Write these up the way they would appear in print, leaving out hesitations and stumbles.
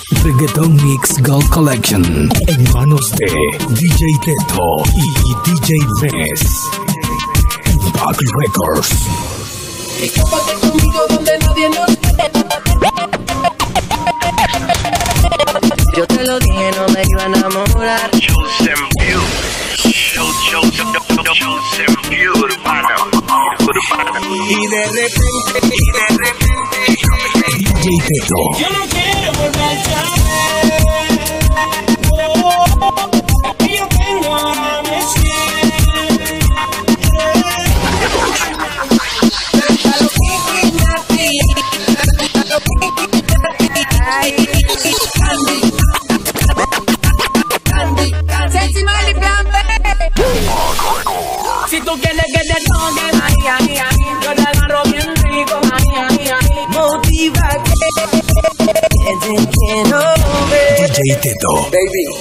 Reggaeton Mix Gold Collection en manos de DJ Teto y DJ Mes. Back Records. Escápate conmigo donde nadie nos ve. Yo te lo dije, no me iba a enamorar. Chosen Beauty, urbana. Y de repente DJ Teto. yo no quiero volver a ver. Que yo tengo a si tú quieres que te toque, yo te agarro bien rico, motívate, que te quiero ver. DJ Teto.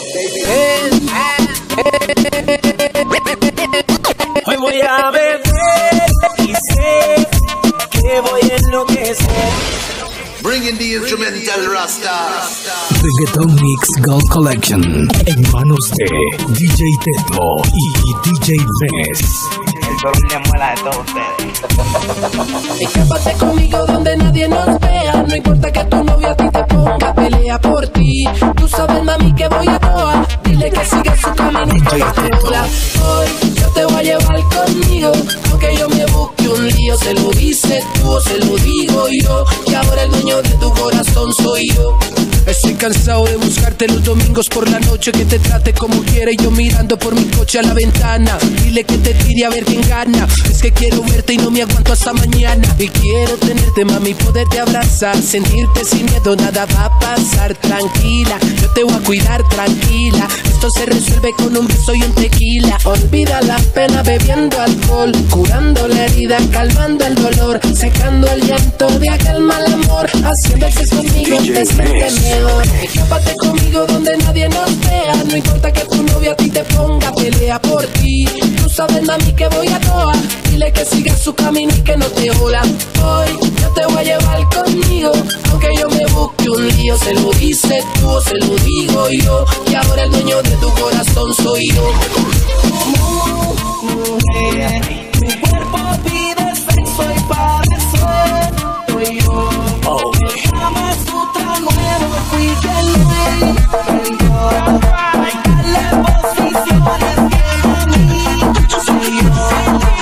Hoy voy a beber y sé que voy a enloquecer. Bringing the instrumental Rasta. Reggaeton Mix Gold Collection en manos de DJ Teto y DJ Mes. El dolor de muela de todos ustedes. Escápate conmigo donde nadie nos vea. No importa que tu novio a ti te ponga, pelea por ti. Tú sabes, mami, que voy a toa. Dile que siga su camino y que sola. Hoy yo te voy a llevar conmigo, aunque yo me busque un lío. Se lo dices tú o se lo digo yo, y ahora el dueño de tu corazón soy yo. Estoy cansado de buscarte los domingos por la noche, que te trate como quiere, yo mirando por mi coche a la ventana. Dile que te tire a ver quién gana. Es que quiero verte y no me aguanto hasta mañana. Y quiero tenerte, mami, poderte abrazar, sentirte sin miedo, nada va a pasar. Tranquila, yo te voy a cuidar, tranquila. Esto se resuelve con un beso y un tequila. Olvida la pena bebiendo alcohol, curando la herida, calmando el dolor, secando el llanto de aquel mal amor. Haciendo el sexo conmigo te sientes mejor. Escápate conmigo donde nadie nos vea. No importa que tu novio a ti te ponga, pelea por ti. Tú sabes, mami, que voy a toa. Dile que siga su camino y que no te jola. Hoy yo te voy a llevar conmigo, aunque yo me busque un lío. Se lo dices tú o se lo digo yo, y ahora el dueño de tu corazón soy yo. Mi cuerpo pide sexo y para eso soy yo. Kama Sutra nuevo, fui que dale posiciones que a mí soy yo.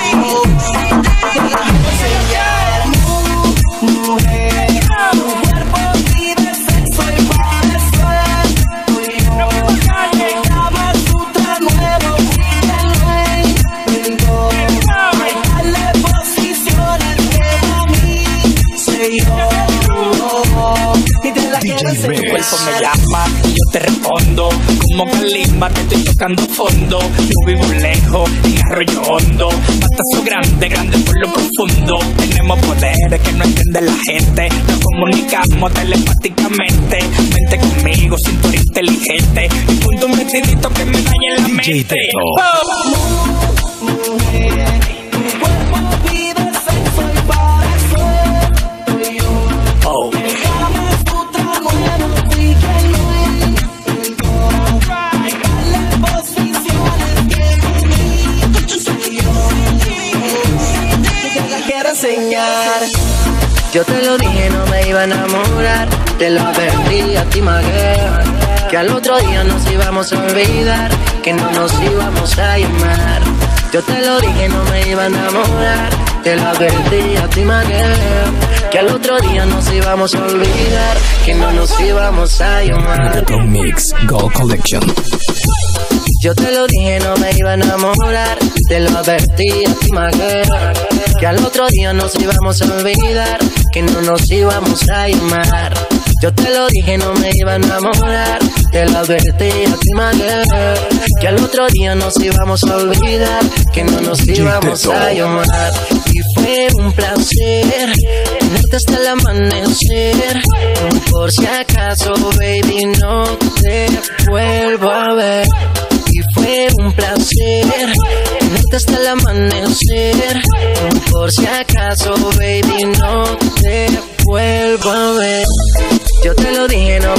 Mujer, tu cuerpo pide sexo y para eso soy yo. Kama Sutra nuevo, fui que dale posiciones que a mí soy yo. DJ Tu cuerpo me llama y yo te respondo. Como Kalimba te estoy tocando fondo. Yo vivo lejos, en Arroyo Hondo. Batazo grande, grande por lo profundo. Tenemos poderes que no entiende la gente. Nos comunicamos telepáticamente. Vente conmigo, cintura inteligente. Y ponte un vestidito que me dañe la mente. DJ Teto. Tu cuerpo pide sexo y para eso soy yo. Oh. Yo te lo dije, no me iba a enamorar. Te lo advertí a ti, Maguera, que al otro día nos íbamos a olvidar, que no nos íbamos a llamar. Yo te lo dije, no me iba a enamorar. Te lo advertí a ti, Maguera, que al otro día nos íbamos a olvidar, que no nos íbamos a llamar. Reggaeton Mix Gold Collection. Yo te lo dije, no me iba a enamorar. Te lo advertí a ti, Maguera, que al otro día nos íbamos a olvidar, que no nos íbamos a llamar. Yo te lo dije, no me iba a enamorar. Te lo advertí a ti, Maguera, que al otro día nos íbamos a olvidar, que no nos íbamos a llamar. Y fue un placer tenerte hasta el amanecer. Por si acaso, baby, no te vuelvo a ver. Y fue un placer tenerte hasta el amanecer. Por si acaso, baby, no te vuelvo a ver. Yo te lo dije, no me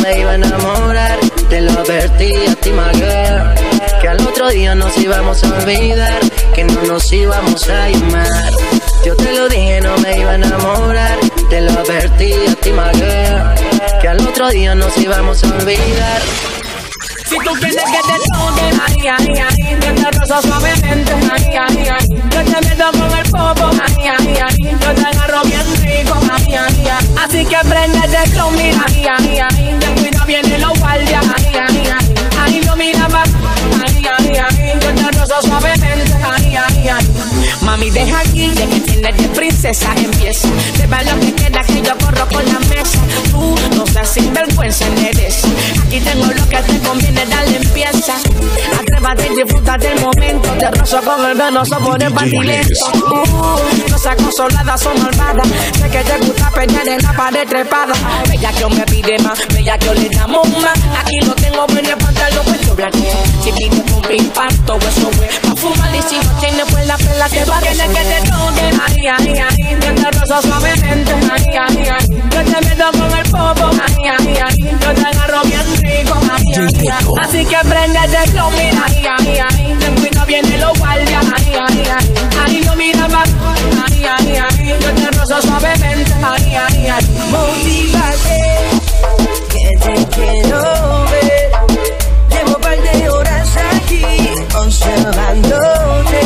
me iba a enamorar. Te lo advertí a ti, my girl, que al otro día nos íbamos a olvidar, que no nos íbamos a llamar. Yo te lo dije, no me iba a enamorar. Te lo advertí a ti, my girl, que al otro día nos íbamos a olvidar. Si tú quieres que te toque, ay, ay, ay, yo te rozo suavemente, ay, ay, ay, yo te meto con el popo, ay, ay, ay, yo te agarro bien rico, ay, ay, ay, así que préndete el flow, mira, ay, ay, ay, ten cuidado, vienen los guardias, ay, ay, ay, ay, no mira más, ay, ay, ay, yo te rozo suavemente, ay, ay, ay. Mami, deja aquí, de que tienes de princesa, empieza, te va lo que queda, que yo corro por la mesa, tú no seas sinvergüenza, eres, aquí tengo lo que te conviene, dale empieza, atrévate y disfruta del momento, te rozo con el venoso por el patilento, no seas consolada, son malvada, sé que te gusta pelear en la pared trepada, bella que me pide más, bella que le damos más, aquí lo tengo, ven y apántalo, pues yo si pides un impacto, eso es, pa' fumar y si no tienes pues la pela te va a tener que te toque, ay, ay, ay, yo te rozo suavemente, ay, ay, ay, yo te meto con el popo, ay, ay, ay, yo te agarro bien rico, ay, ay, ay, así que prendete el flow, mira, ay, ay, ay, ten cuidado, vienen los guardias, ay, ay, ay, ay, no mira más, ay, ay, ay, yo te rozo suavemente, ay, ay, ay, motívate, que te quiero ver, llevo un par de horas aquí, observándote,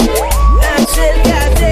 acércate,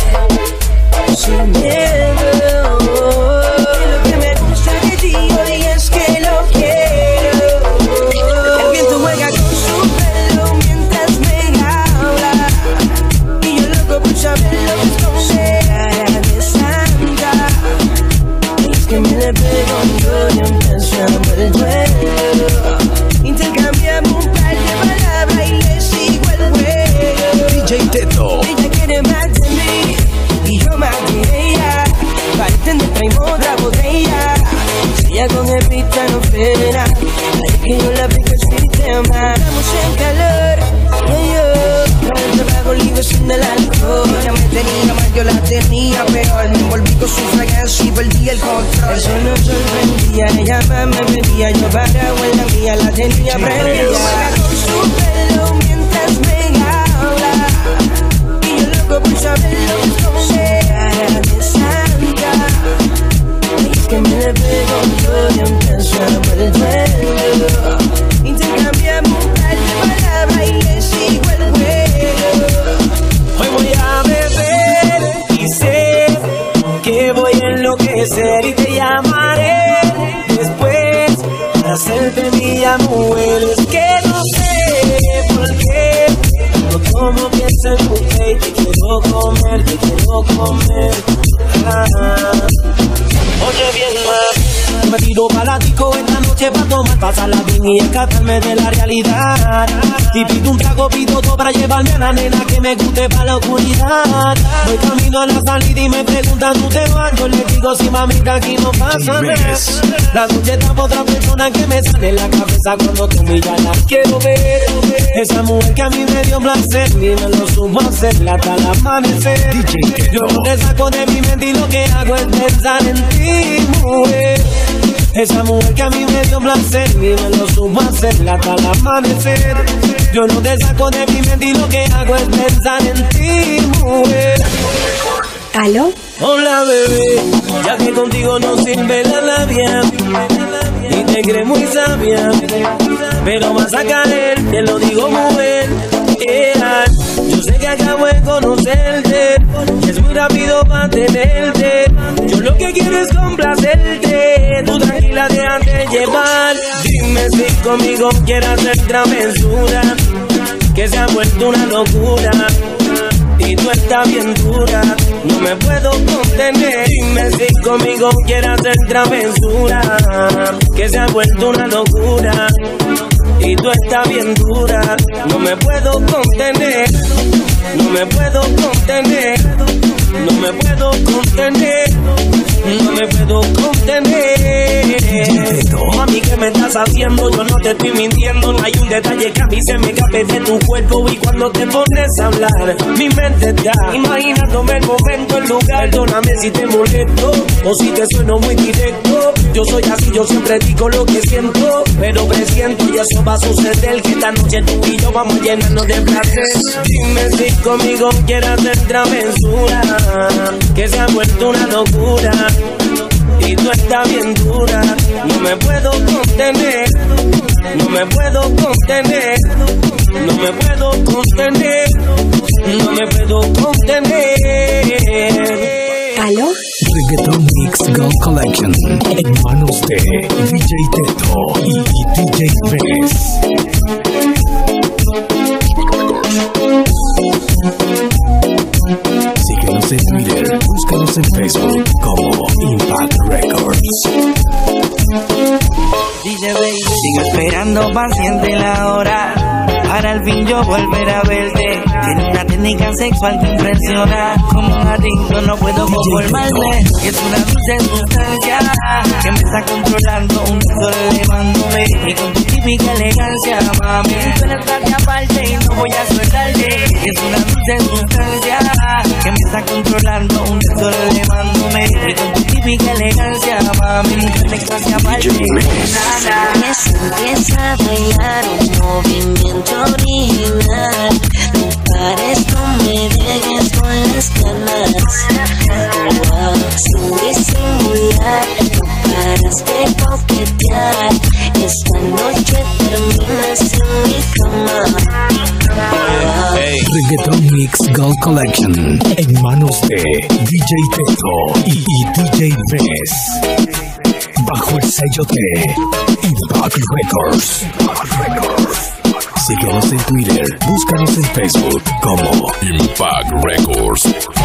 sin miedo, que lo que me gusta de ti hoy es que lo quiero, el viento juega con su pelo mientras me habla, y yo loco por saber lo que esconde, cara de santa, y es que me le pego yo y empezamos el duelo, intercambiamos un par de palabras y le sigo el juego, DJ Teto. ella quiere más de mí y yo más de ella, para entender traemos otra botella, si ella coge pista no frena, hay que yo la aplico el sistema, estamos en calor, yo el trabajo libre sin el alcohol, ella me tenía mal, yo la tenía peor, me envolví con su fragancia y perdí el control, eso no sorprendía, ella más me bebía, yo parado en la mía, la tenía prendida, con su pelo mientras me habla, y yo loco por saber lo que esconde, cara de santa, y es que me le pego yo y empezamos el duelo, intercambiamos un par de palabras y le sigo el juego. Hoy voy a beber y sé que voy a enloquecer y te llamaré después para hacerte mía, mujer. Es que no sé por qué no como pienso en usted y te quiero comer, Oye bien, me tiro palatico esta noche pa' tomar, pasarla bien y escaparme de la realidad. Y pido un trago, pido todo para llevarme a la nena que me guste pa' la oscuridad. Voy camino a la salida y me preguntan, ¿tú te vas? Yo le digo, sí, mamita, aquí no pasa nada. La noche está por otra persona que me sale en la cabeza cuando tú miras, la quiero ver. Esa mujer que a mí me dio placer y me lo supo hacer hasta el amanecer. Yo no te saco de mi mente y lo que hago es pensar en ti, mujer. Esa mujer que a mí me dio placer y me lo supo hacer hasta el amanecer. Yo no te saco de mi mente y lo que hago es pensar en ti, mujer. ¿Aló? Hola, bebé, ya que contigo no sirve la labia y te crees muy sabia, pero vas a caer, te lo digo, mujer. Yo sé que acabo de conocerte, es muy rápido para tenerte. Yo lo que quiero es complacerte, tú tranquila déjate llevar. Dime si conmigo quieres hacer travesura, que se ha vuelto una locura y tú estás bien dura, no me puedo contener. Dime si conmigo quieres hacer travesura, que se ha vuelto una locura y tú estás bien dura, no me puedo contener, no me puedo contener, no me puedo contener, no me puedo contener. Mami, ¿qué me estás haciendo? Yo no te estoy mintiendo, no hay un detalle que a mí se me escape de tu cuerpo. Y cuando te pones a hablar, mi mente está imaginándome el momento, el lugar. Perdóname si te molesto o si te sueno muy directo. Yo Yo soy así, yo siempre digo lo que siento, pero presiento y eso va a suceder, que esta noche tú y yo vamos a llenarnos de placer. Dime si conmigo quieres hacer travesura, que se ha vuelto una locura y tú estás bien dura. No me puedo contener, no me puedo contener, no me puedo contener, no me puedo contener. ¿Aló? Reggaeton Mix Gold Collection en manos de DJ Teto y DJ Vez. Síguenos en Twitter, búscanos en Facebook como Impact Records. Sigo esperando paciente la hora para al fin yo volver a verte. Tiene una técnica sexual que impresiona. Como un adicto no puedo conformarme. Es una dulce sustancia que me está controlando, un solo elevándome. Y con tu típica elegancia, mami, tú eres parte aparte y no voy a soltarte. Es una dulce sustancia que me está controlando, un solo elevándome. Y con tu típica elegancia, mami, tú eres parte aparte. Empieza a bailar un movimiento original. No pares, no me dejes con las ganas. Sin disimular, no paras de coquetear. Esta noche terminas en mi cama. Reggaeton Mix Gold Collection en manos de DJ Teto y DJ Vez. Bajo el sello de Impact Records. Síguenos en Twitter, búscanos en Facebook como Impact Records.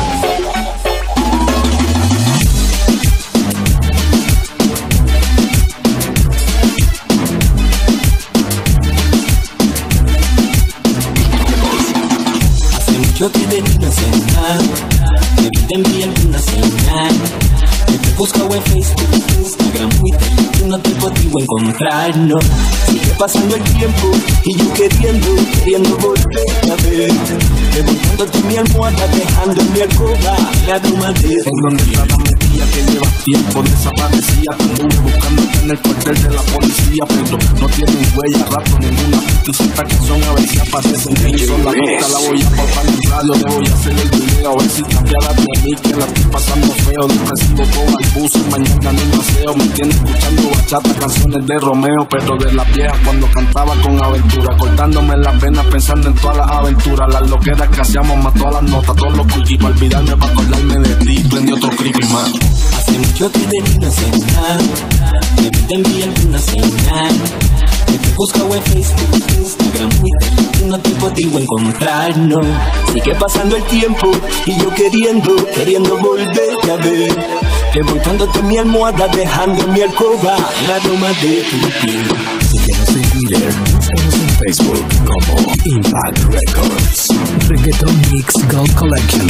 Hace mucho que te vino a cenar, debí de enviarte una señal. Te busco en Facebook, Instagram, Twitter, yo no te he podido encontrar, no. Sigue pasando el tiempo y yo queriendo volver a verte. Levantándote mi almohada, dejando en mi alcoba la tomadera. En donde estaba metida que lleva tiempo desaparecía. Anduve buscándote en el cuartel de la policía, pero no tienen huella, rato ninguna. Tú sepas que son, a ver si aparecen. Son la nota, la voy a pasar en radio, le voy a hacer el video, a ver si cambiara de mí, que la estoy pasando feo. Depresivo todo al bus, mañana en el paseo. Me tiene escuchando bachata, canciones de Romeo, pero de las viejas cuando cantaba con aventura. Cortándome las venas pensando en todas las aventuras. Las loqueras que hacíamos más todas las notas, todos los cookies para olvidarme, para acordarme de ti. Prendí otro creepy más. Hace mucho que te vino a cenar, debí de enviarte una señal. Te busco en Facebook, Instagram, Twitter, yo no te he podido encontrar, no. Sigue pasando el tiempo y yo queriendo volverte a ver. Levantándote mi almohada, dejando mi alcoba la aroma de tu piel. Síguenos en Twitter, búscanos en Facebook como Impact Records. Reggaeton Mix Gold Collection.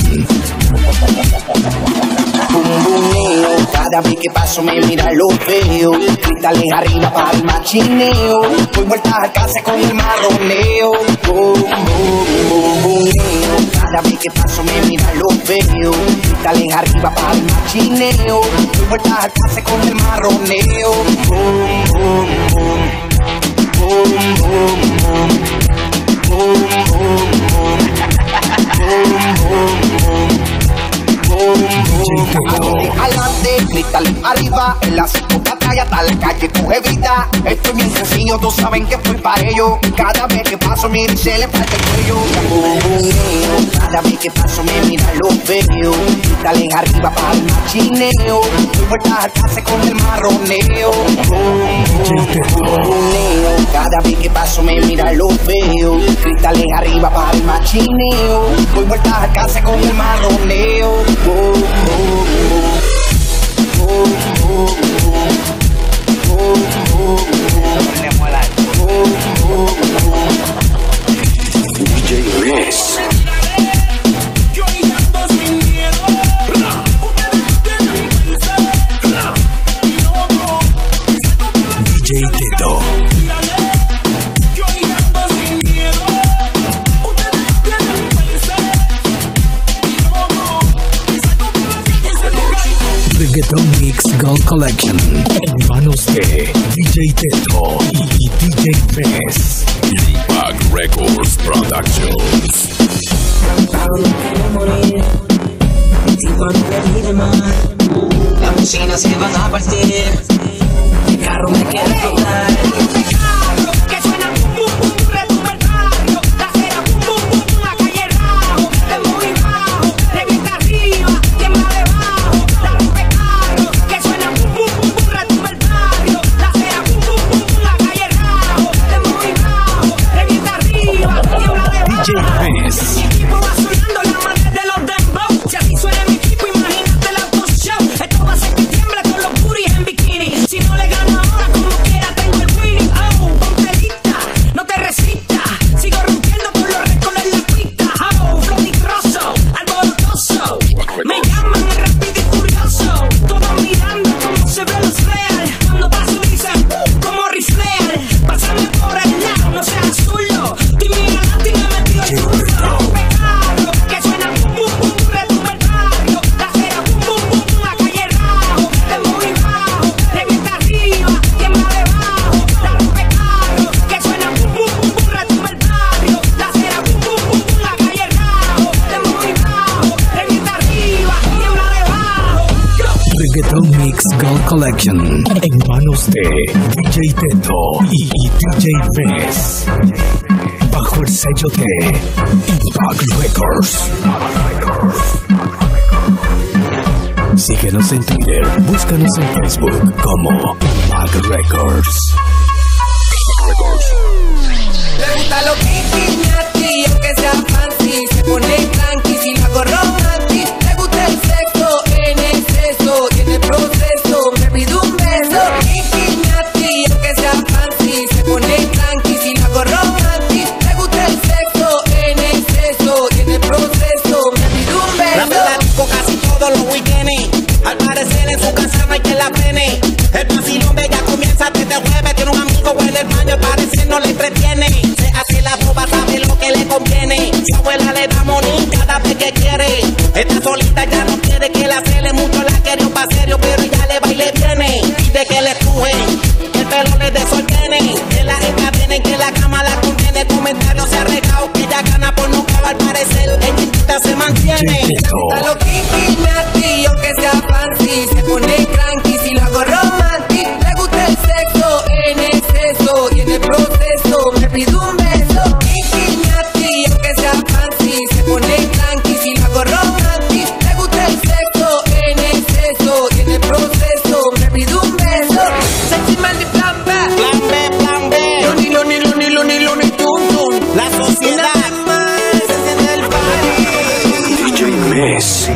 Cada vez que paso me mira lo feo. Cristales arriba para el machineo. Doy vueltas a casa con el marroneo. Cada vez que paso me mira lo feo. Cristales arriba para el machineo. Doy vueltas a casa con el marroneo. Adelante, cristal arriba, en la batalla hasta la calle coge vida. Esto es bien sencillo, todos saben que estoy para ello. Cada vez que paso mi se le falta el cuello. Cada vez que paso me mira lo feo. Cristal arriba para el machineo. Doy vueltas a casa con el marroneo. Cada vez que paso me mira lo feo. Cristales arriba para el machineo. Doy vueltas a casa con el marroneo. DJ Vez. DJ Teto. Reggaeton Mix Gold Collection en manos de DJ Teto y DJ Bess. Impact Records Productions. Quiero morir, si cuando me pide más, las bocinas se van a partir, el carro me quiere explotar. Que suena bum bum bum, retumba el barrio, la acera bum bum bum, la calle rajo, es muy bajo, revienta arriba, tiembla debajo, la rompe carro. Que suena bum bum bum, retumba el barrio, la acera bum bum bum, la calle rajo, es muy bajo, revienta arriba, tiembla debajo. DJ Bess. Mi equipo va sonando la madre de los dembow. Si así suena mi equipo, imagínate el auto show. Esto va a ser que tiemble con los booties en bikini. Si no le gano ahora, como quiera tengo el winning. Oh, ponte lista, no te resistas. Sigo rompiendo por los récords en la pista. Oh, florigroso, alborotoso. Me llaman el rápido y furioso. Todos mirando cómo se ve los real. Cuando paso dicen, como rifleal. Pásame por el lado, no seas zurdo. Dime adelante y me metió el curro. Pecado, que suena bum bum bum, retumba el barrio. La acera bum bum bum, la calle rajo. Es muy bajo, revienta arriba, tiembla debajo. La rompe carro, que suena bum bum bum, retumba el barrio. La acera bum bum bum, la calle rajo. Es muy bajo, revienta arriba, tiembla debajo. Reggaeton Mix Gold Collection en manos de DJ Teto y DJ Bess. Bajo el sello de Impact Records. Síguenos en Twitter, búscanos en Facebook como Impact Records. Le gusta lo piñati, aunque sea fancy. Se pone tranqui si lo hago romantic. Le gusta el sexo en exceso y en el proceso me pide un beso. Piñati, aunque sea fancy. Se pone tranqui si lo hago romantic. Le gusta el sexo en exceso y en el proceso me pide un beso. La platico casi todos los weekends. Al parecer en su casa no hay quien la frene. El vacilón de ella comienza desde jueves. Tiene un amigo en el baño, al parecer no le entretiene. Se hace la boba, sabe lo que le conviene. Su abuela le da money cada vez que quiere. Está solita, ya no quiere que la cele. Mucho la quiere pa' serio, pero ella le va y le viene. Pide que le estrujen, que el pelo le desordene. Que la encadenen, que la cama la condene. Comentarios se ha regado, que ella gana por no cavar. Al parecer ella invita se mantiene. A lo piñati, aunque sea fancy. Se pone cranky si lo hago romantic. Le gusta el sexo en exceso y en el proceso me pide un beso. Piñati, aunque sea fancy. Se pone cranky si lo hago romantic. Le gusta el sexo en exceso y en el proceso me pide un beso. Sexy man de plan B. Plan B, plan B. Luni, tum, tum. La sociedad. Se enciende el party. DJ Bess.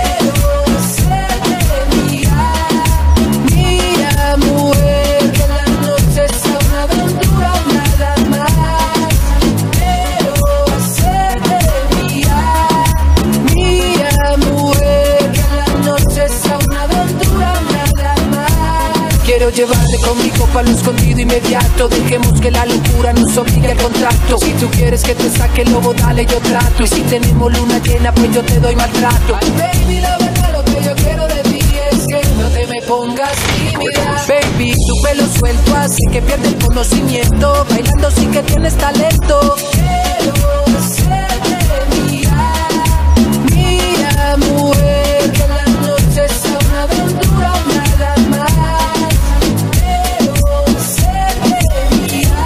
Mira, mujer, que la noche sea una aventura, nada más. Quiero hacerte mía. Mira, mujer, que la noche sea una aventura, nada más. Quiero llevarte conmigo para lo escondido inmediato. Dejemos que la locura nos obligue al contacto. Si tú quieres que te saque el lobo, dale, yo trato. Y si tenemos luna llena, pues yo te doy maltrato. Ay, baby, la verdad lo que yo quiero de ti es que no te me pongas tímida. Baby, tu pelo suelto hace que pierdes el conocimiento. Bailando sí que tienes talento. Quiero hacerte mía. Mira, mujer, que la noche sea una aventura, nada más. Quiero hacerte mía.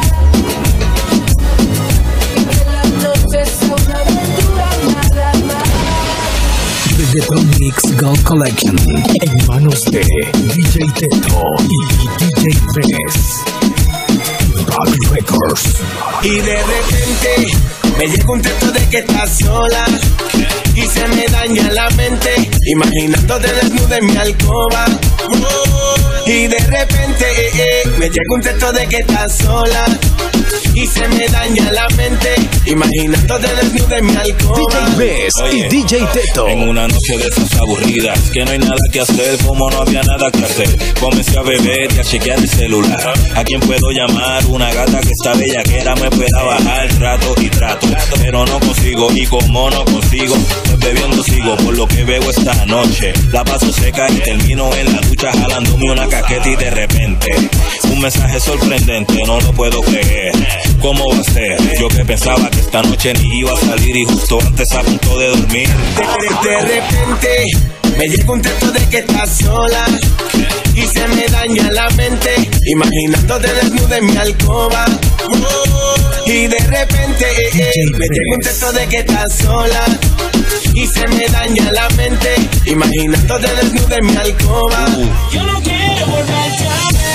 Que la noche sea una aventura, nada más. Reggaeton Mix Gold Collection en manos de DJ Teto y DJ Bess. Impact Records. Y de repente me llega un texto de que estás sola y se me daña la mente imaginándote desnuda en mi alcoba. Y de repente me llega un texto de que estás sola y se me daña la mente imaginándote desnuda en mi alcoba. DJ Bess y DJ Teto. En una noche de esas aburridas que no hay nada que hacer, como no había nada que hacer, comencé a beber y a chequear el celular. ¿A quién puedo llamar? Una gata que está bellaquera me pueda bajar. Trato y trato, pero no consigo. Y como no consigo, me bebiendo sigo por lo que veo esta noche. La paso seca y termino en la ducha jalándome una caqueta y de repente un mensaje sorprendente, no lo puedo creer. ¿Cómo va a ser? Yo que pensaba que esta noche ni iba a salir y justo antes a punto de dormir. De repente me llega un texto de que estás sola y se me daña la mente imaginándote desnuda en mi alcoba. Y de repente me llega un texto de que estás sola y se me daña la mente imaginándote desnuda en mi alcoba. Yo no quiero volverte a ver.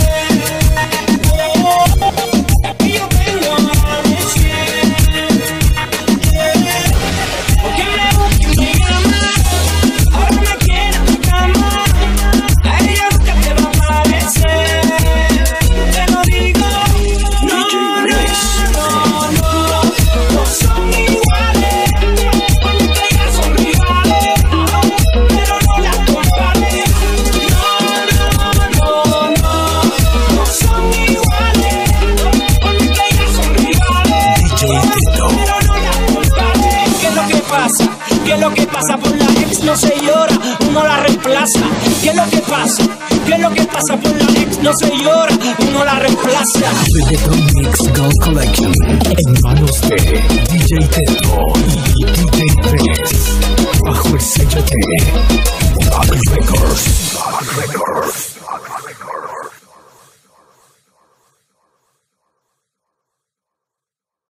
Yo vengo a decir porque me busca y me llama. Ahora me quiere en tu cama. A ella nunca te va a aparecer. Te lo digo. No son iguales. Porque ellas son rivales. Pero no las compares. No son iguales. Porque ellas son rivales. Pero no las compares. ¿Qué es lo que pasa? ¿Qué es lo que pasa? Por la ex no se llora, uno la reemplaza. ¿Qué es lo que pasa? ¿Qué es lo que pasa? Por la ex no se llora, uno la reemplaza. Reggaeton Mix Gold Collection en manos de DJ Teto y DJ Fres, bajo el sello de Back Records.